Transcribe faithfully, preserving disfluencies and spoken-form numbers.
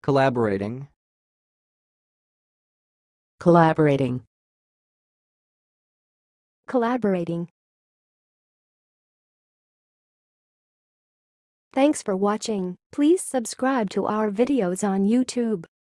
Collaborating. Collaborating. Collaborating. Thanks for watching. Please subscribe to our videos on YouTube.